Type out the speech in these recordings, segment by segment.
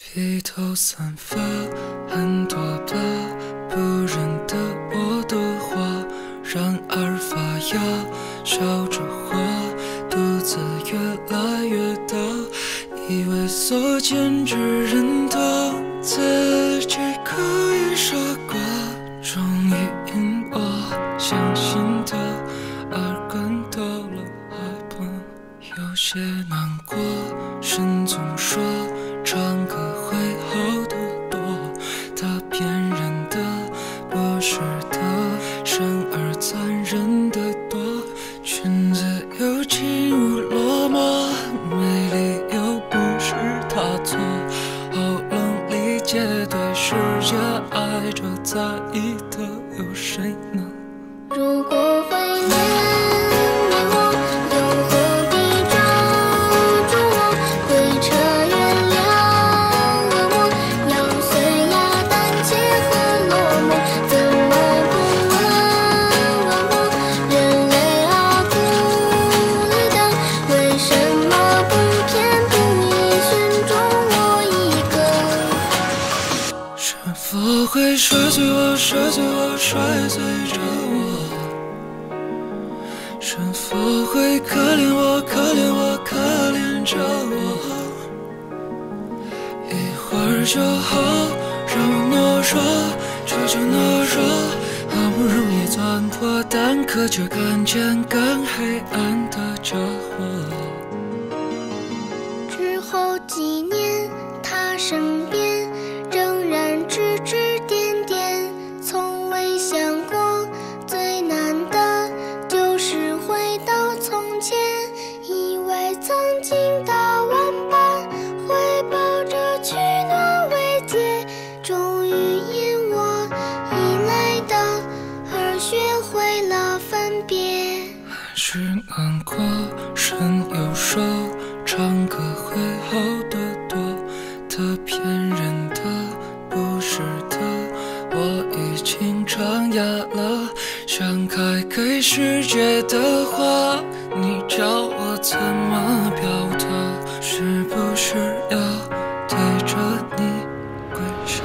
披头散发，很多疤，不认得我的话，然而发芽，笑着花，肚子越来越大，以为所见之人多，自己可以傻瓜，终于因我相信的而感到了害怕，有些难过，神总说唱歌会好得多，他骗人的，不是的，生而残忍的多，裙子又轻如落寞，没理由不是他错，喉咙里结对世界爱着在意的有谁呢？ 如果会念我，又何必抓住我？会扯原谅了我，咬碎呀胆怯和落寞，怎么不问我？人类啊，苦力的，为什么不偏不倚选中我一个？ 是否会摔碎我，摔碎我，摔碎着我？是否会可怜我，可怜我，可怜着我？一会儿就好，让我懦弱，求求懦弱，好不容易钻破蛋壳，却看见更黑暗的家伙。 之后几年，他身边仍然指指点点，从未想过最难的就是回到从前，以为曾经大玩伴会抱着取暖慰藉，终于因我依赖的而学会了分别。 还是难过，神又说唱歌会好得多，他骗人的，不是的，我已经长哑了，想开给世界的话，你叫我怎么表达？是不是要对着你跪下？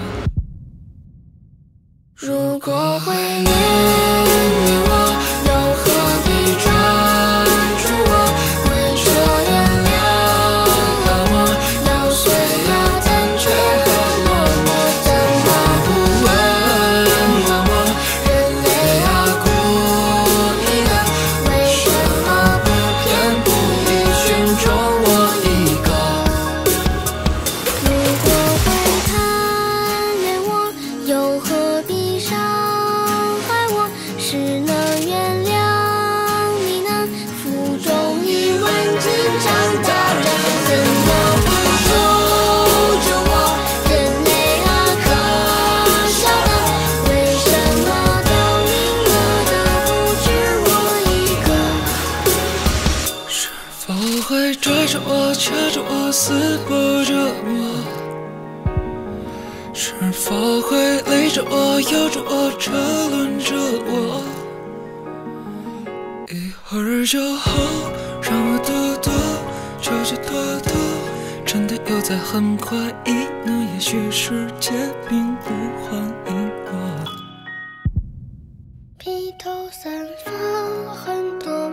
如果会念我，又何必抓住我？会说原谅了我，咬碎呀胆怯和落寞，怎么不问我？人类啊，故意的，为什么不偏不倚选中我一个？ 如果会贪恋我，又何必伤害我？是能原谅你呢？腹中一万斤长大人，怎么不护着我？人类啊，可笑的，为什么到明了的不止我一个？ 是否会拽着我，掐着我，撕破着我？是否会勒着我，咬着我，车轮着我？一会儿就好，让我躲躲，求求躲躲，真的有在很怀疑呢？也许世界并不欢迎我。 披头散发，很多